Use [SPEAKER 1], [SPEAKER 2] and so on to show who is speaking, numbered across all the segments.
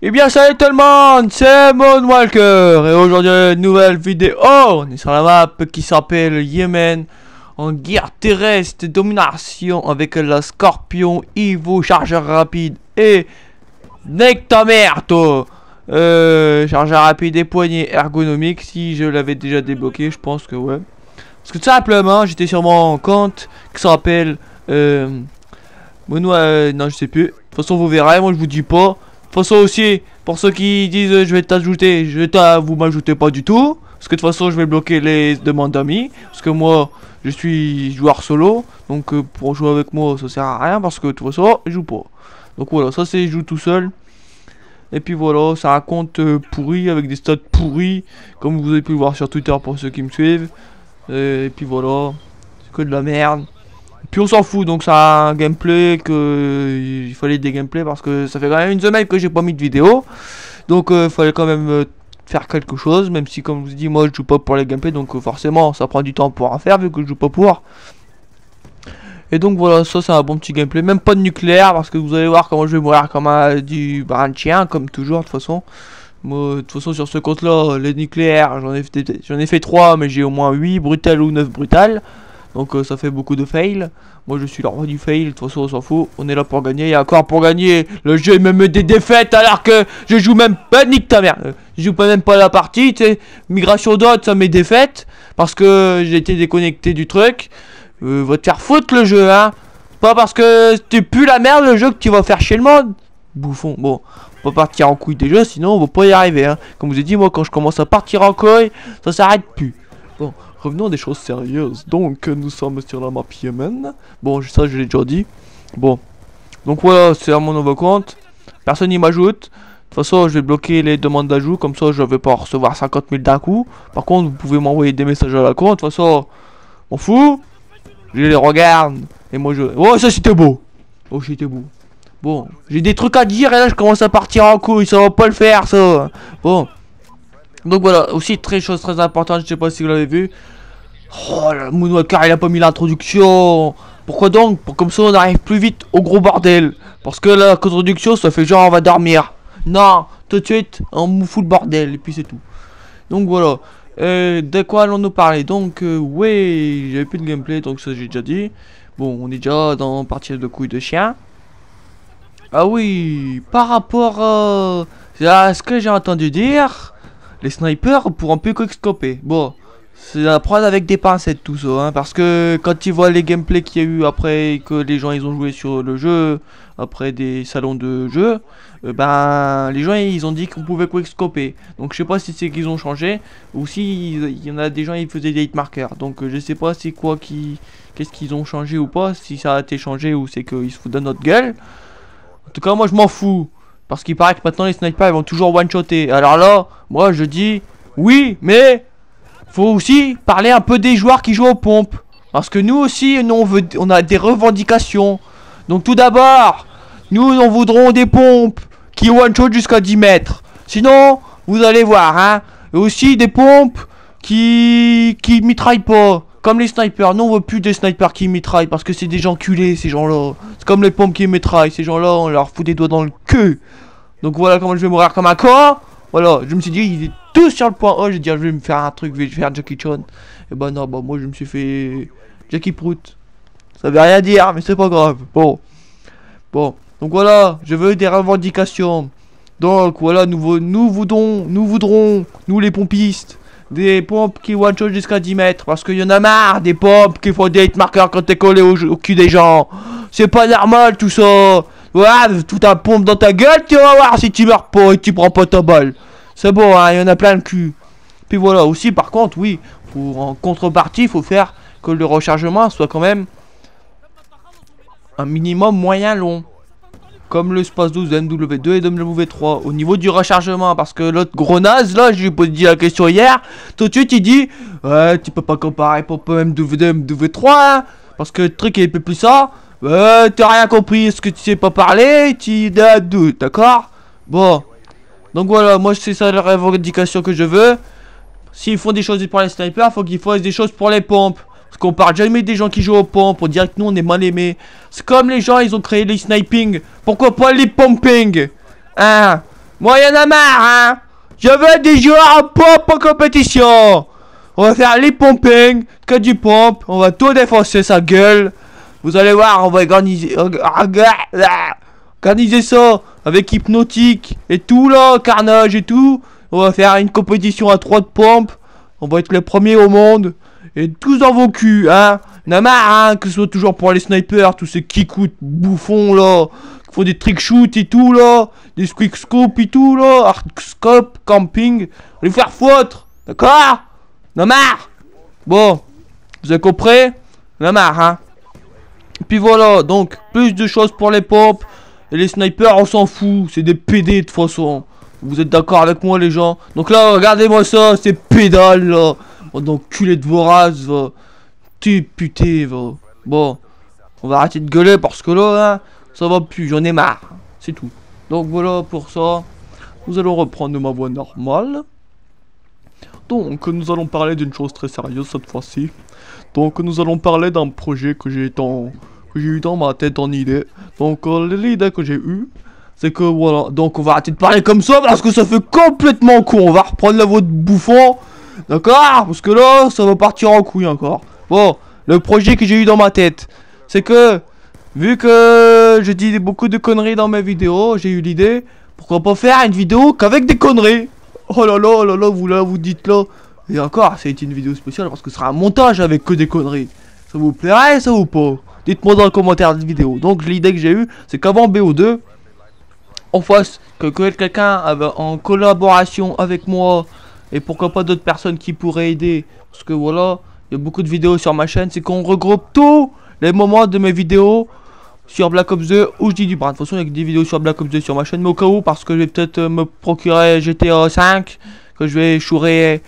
[SPEAKER 1] Eh bien salut tout le monde, c'est Moonwalker et aujourd'hui une nouvelle vidéo. On est sur la map qui s'appelle Yémen en guerre terrestre de domination avec la Scorpion, Evo, chargeur rapide et Nique ta mère toi. Chargeur rapide et poignée ergonomique. Si je l'avais déjà débloqué, je pense que ouais. Parce que tout simplement j'étais sur mon compte qui s'appelle non je sais plus. De toute façon vous verrez, moi je vous dis pas. De toute façon aussi, pour ceux qui disent je vais t'ajouter, vous m'ajoutez pas du tout. Parce que de toute façon je vais bloquer les demandes d'amis. Parce que moi je suis joueur solo. Donc pour jouer avec moi ça sert à rien. Parce que de toute façon je joue pas. Donc voilà, ça c'est je joue tout seul. Et puis voilà, c'est un compte pourri avec des stats pourris. Comme vous avez pu le voir sur Twitter pour ceux qui me suivent. Et puis voilà, c'est que de la merde. Puis on s'en fout, donc c'est un gameplay que il fallait des gameplays parce que ça fait quand même une semaine que j'ai pas mis de vidéo. Donc il fallait quand même faire quelque chose, même si comme je vous dis moi je joue pas pour les gameplays, donc forcément ça prend du temps pour en faire vu que je joue pas pour. Et donc voilà, ça c'est un bon petit gameplay, même pas de nucléaire parce que vous allez voir comment je vais mourir comme un chien comme toujours de toute façon. Moi de toute façon sur ce compte là, les nucléaires j'en ai fait 3 mais j'ai au moins 8 brutales ou 9 brutales. Donc ça fait beaucoup de fails. Moi je suis le roi du fail, de toute façon on s'en fout. On est là pour gagner, et encore pour gagner. Le jeu il me met des défaites alors que je joue même pas, nique ta mère. Je joue pas même pas la partie, tu sais. Migration d'hôte ça met défaites. Parce que j'ai été déconnecté du truc. Va te faire foutre le jeu hein. Pas parce que tu pues la merde le jeu que tu vas faire chez le monde. Bouffon, bon. On va partir en couille déjà sinon on va pas y arriver hein. Comme je vous ai dit moi quand je commence à partir en couille, ça s'arrête plus. Bon. Revenons à des choses sérieuses. Donc, nous sommes sur la map Yémen. Bon, ça, je l'ai déjà dit. Bon. Donc, voilà, c'est à mon nouveau compte. Personne n'y m'ajoute. De toute façon, je vais bloquer les demandes d'ajout. Comme ça, je vais pas recevoir 50 000 d'un coup. Par contre, vous pouvez m'envoyer des messages à la compte. De toute façon, on fout. Je les regarde. Et moi, je... Oh, ça, c'était beau. Oh, c'était beau. Bon, j'ai des trucs à dire. Et là, je commence à partir en couille. Ça va pas le faire, ça. Bon. Donc, voilà. Aussi, chose très importante. Je sais pas si vous l'avez vu. Oh le Moonwalker il a pas mis l'introduction. Pourquoi donc? Pour comme ça on arrive plus vite au gros bordel. Parce que la introduction ça fait genre on va dormir. Non, tout de suite on nous fout le bordel et puis c'est tout. Donc voilà. De quoi allons-nous parler? Donc ouais, j'avais plus de gameplay donc ça j'ai déjà dit. Bon on est déjà dans partie de couilles de chien. Ah oui, par rapport à ce que j'ai entendu dire, les snipers pourront plus quickscoper. Bon. C'est à prendre avec des pincettes tout ça hein, parce que quand tu vois les gameplays qu'il y a eu après que les gens ils ont joué sur le jeu, après des salons de jeu, ben les gens ils ont dit qu'on pouvait quickscoper. Donc je sais pas si c'est qu'ils ont changé ou si il y en a des gens ils faisaient des hitmarkers. Donc je sais pas c'est quoi qu'est-ce qu'ils ont changé ou pas, si ça a été changé ou c'est qu'ils se foutent de notre gueule. En tout cas moi je m'en fous parce qu'il paraît que maintenant les snipers ils vont toujours one-shotter. Alors là, moi je dis oui mais faut aussi parler un peu des joueurs qui jouent aux pompes. Parce que nous aussi, on a des revendications. Donc tout d'abord, nous on voudrons des pompes qui one-shot jusqu'à 10 mètres. Sinon, vous allez voir, hein. Et aussi des pompes qui mitraillent pas. Comme les snipers. Non, on veut plus des snipers qui mitraillent. Parce que c'est des gens culés, ces gens-là. C'est comme les pompes qui mitraillent. Ces gens-là, on leur fout des doigts dans le cul. Donc voilà comment je vais mourir comme un con. Voilà, je me suis dit, il est tout sur le point A, j'ai dit, je vais me faire un truc, je vais faire Jackie Chan. Et bah non, bah moi je me suis fait Jackie Prout. Ça veut rien dire, mais c'est pas grave. Bon. Bon, donc voilà, je veux des revendications. Donc voilà, nous voudrons, nous les pompistes, des pompes qui one-shot jusqu'à 10 mètres. Parce qu'il y en a marre des pompes qui font des hitmarkers quand t'es collé au cul des gens. C'est pas normal tout ça. Ouais, tout un pompe dans ta gueule, tu vas voir si tu meurs pas et tu prends pas ta balle. C'est bon, hein, il y en a plein le cul. Puis voilà, aussi par contre, oui, en contrepartie, il faut faire que le rechargement soit quand même un minimum moyen long. Comme le Space 12 de MW2 et de MW3. Au niveau du rechargement, parce que l'autre gros naze, là, je lui ai posé la question hier, tout de suite il dit, ouais, tu peux pas comparer pour MW2 MW3, hein, parce que le truc il est plus ça. T'as rien compris, est-ce que tu sais pas parler, tu es deux, d'accord? Bon. Donc voilà, moi c'est ça la revendication que je veux. S'ils font des choses pour les snipers, faut qu'ils fassent des choses pour les pompes. Parce qu'on parle jamais des gens qui jouent aux pompes, on dirait que nous on est mal aimés. C'est comme les gens, ils ont créé les sniping. Pourquoi pas les pumping? Hein? Moi, y'en a marre, hein. Je veux des joueurs en pompe en compétition. On va faire les pumping, que du pompe. On va tout défoncer sa gueule. Vous allez voir, on va organiser ça avec hypnotique et tout là, carnage et tout. On va faire une compétition à 3 de pompe. On va être les premiers au monde. Et tous dans vos culs, hein. N'a marre, hein, que ce soit toujours pour les snipers, tous ces kikouts bouffons là, qui font des trick shoot et tout là, des quick scope et tout là, scope, camping, on va les faire foutre, d'accord? N'a marre. Bon, vous avez compris? N'a marre, hein. Et puis voilà, donc, plus de choses pour les pompes, et les snipers, on s'en fout, c'est des PD de toute façon. Vous êtes d'accord avec moi les gens? Donc là, regardez-moi ça, ces pédales là. Donc culé de vos races, va. Tu putain, va. Bon, on va arrêter de gueuler parce que là, hein, ça va plus, j'en ai marre. C'est tout. Donc voilà pour ça. Nous allons reprendre ma voix normale. Donc nous allons parler d'une chose très sérieuse cette fois-ci. Donc nous allons parler d'un projet que j'ai eu dans ma tête en idée. Donc l'idée que j'ai eue, c'est que voilà. Donc on va arrêter de parler comme ça parce que ça fait complètement con. On va reprendre la voix de bouffon. D'accord? Parce que là, ça va partir en couille encore. Bon, le projet que j'ai eu dans ma tête, c'est que, vu que je dis beaucoup de conneries dans mes vidéos, j'ai eu l'idée, pourquoi pas faire une vidéo qu'avec des conneries? Oh là là, vous dites là. Et encore, c'est une vidéo spéciale parce que ce sera un montage avec que des conneries. Ça vous plairait, ça ou pas? Dites-moi dans le commentaire de la vidéo. Donc l'idée que j'ai eue, c'est qu'avant BO2, on fasse que quelqu'un en collaboration avec moi, et pourquoi pas d'autres personnes qui pourraient aider. Parce que voilà, il y a beaucoup de vidéos sur ma chaîne. C'est qu'on regroupe tous les moments de mes vidéos sur Black Ops 2 où je dis du bras. De toute façon, il y a des vidéos sur Black Ops 2 sur ma chaîne. Mais au cas où, parce que je vais peut-être me procurer GTA 5, que je vais chourer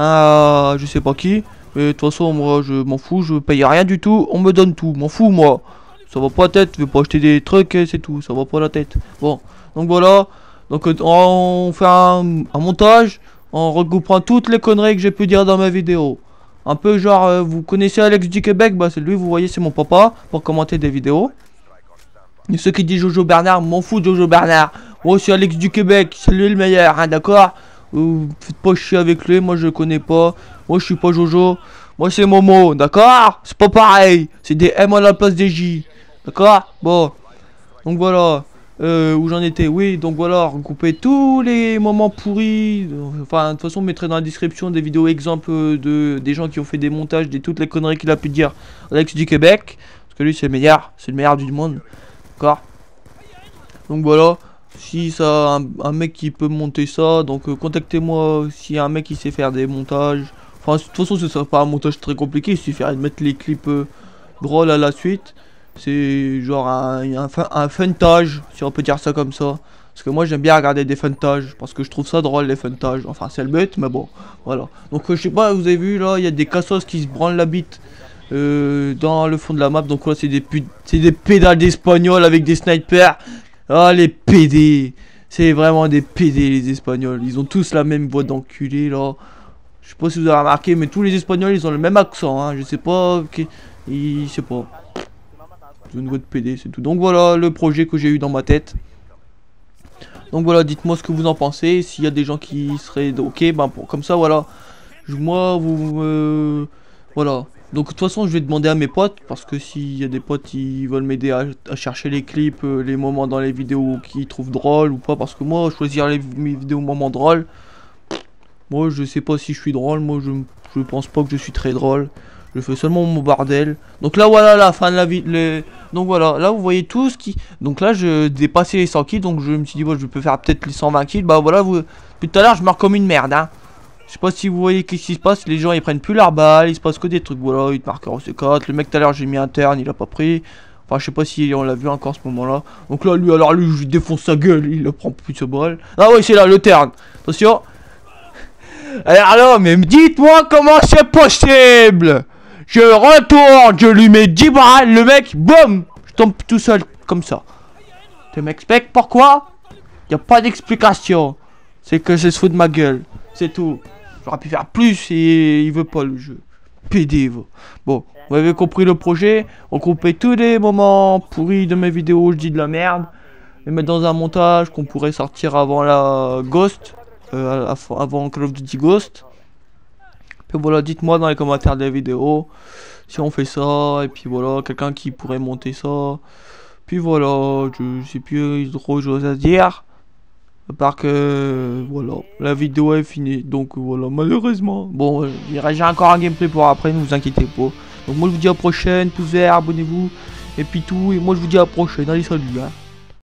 [SPEAKER 1] à je sais pas qui. Mais de toute façon, moi, je m'en fous. Je paye rien du tout. On me donne tout. M'en fous, moi. Ça va pas la tête. Je vais pas acheter des trucs et c'est tout. Ça va pas la tête. Bon. Donc voilà. Donc on fait un montage. En regroupant toutes les conneries que j'ai pu dire dans ma vidéo. Un peu genre, vous connaissez Alex du Québec, bah c'est lui, vous voyez, c'est mon papa, pour commenter des vidéos. Et ceux qui disent Jojo Bernard, m'en fous de Jojo Bernard. Moi c'est Alex du Québec, c'est lui le meilleur, hein, d'accord? Faites pas chier avec lui, moi je connais pas. Moi je suis pas Jojo, moi c'est Momo, d'accord? C'est pas pareil, c'est des M à la place des J, d'accord? Bon, donc voilà. Où j'en étais, oui, donc voilà, regrouper tous les moments pourris. Enfin, de toute façon, je mettrai dans la description des vidéos exemples des gens qui ont fait des montages de toutes les conneries qu'il a pu dire Alex du Québec. Parce que lui, c'est le meilleur du monde. D'accord? Donc voilà, si ça, un mec qui peut monter ça, donc contactez-moi s'il y a un mec qui sait faire des montages. Enfin, de toute façon, ce sera pas un montage très compliqué, il suffirait de mettre les clips drôles à la suite. C'est genre un funtage, si on peut dire ça comme ça. Parce que moi j'aime bien regarder des funtages, parce que je trouve ça drôle les funtages. Enfin c'est le but, mais bon, voilà. Donc je sais pas, vous avez vu là, il y a des cassos qui se branlent la bite dans le fond de la map. Donc là c'est des pédales d'espagnol avec des snipers. Ah les PD, c'est vraiment des PD les espagnols. Ils ont tous la même voix d'enculé là. Je sais pas si vous avez remarqué, mais tous les espagnols ils ont le même accent, hein. Je sais pas, je sais pas. Une voix de PD, c'est tout. Donc voilà le projet que j'ai eu dans ma tête. Donc voilà, dites-moi ce que vous en pensez. S'il y a des gens qui seraient ok, ben comme ça voilà. Moi, voilà. Donc de toute façon, je vais demander à mes potes. Parce que s'il y a des potes qui veulent m'aider à chercher les clips, les moments dans les vidéos qu'ils trouvent drôles ou pas. Parce que moi, choisir mes vidéos moments drôles. Moi, je sais pas si je suis drôle. Moi, je pense pas que je suis très drôle. Je fais seulement mon bordel. Donc là voilà la fin de la vie. Donc voilà, là vous voyez tout ce qui. Donc là je dépassais les 100 kills. Donc je me suis dit bon, je peux faire peut-être les 120 kills. Bah voilà, depuis tout à l'heure je meurs comme une merde, hein. Je sais pas si vous voyez qu'est-ce qui se passe. Les gens ils prennent plus leur balle. Il se passe que des trucs. Voilà, ils te marquent en C4. Le mec tout à l'heure j'ai mis un turn, il a pas pris. Enfin je sais pas si on l'a vu encore ce moment là. Donc là lui alors lui je lui défonce sa gueule. Il ne prend plus de balle. Ah ouais c'est là le turn. Attention. Alors là mais dites-moi comment c'est possible. Je retourne, je lui mets 10 balles, le mec, boum, je tombe tout seul, comme ça. Tu m'expliques pourquoi? Y a pas d'explication. C'est que je se fout de ma gueule, c'est tout. J'aurais pu faire plus et il veut pas le jeu. PD, va. Bon, vous avez compris le projet. On coupait tous les moments pourris de mes vidéos où je dis de la merde. les mettre dans un montage qu'on pourrait sortir avant la Ghost, avant Call of Duty Ghost. Puis voilà, dites-moi dans les commentaires des vidéos si on fait ça, et puis voilà, quelqu'un qui pourrait monter ça. Puis voilà, je sais plus trop de choses à dire. À part que, voilà, la vidéo est finie. Donc voilà, malheureusement. Bon, j'ai encore un gameplay pour après, ne vous inquiétez pas. Donc moi je vous dis à la prochaine, pouce vert, abonnez-vous. Et puis tout, et moi je vous dis à la prochaine. Allez, salut, hein.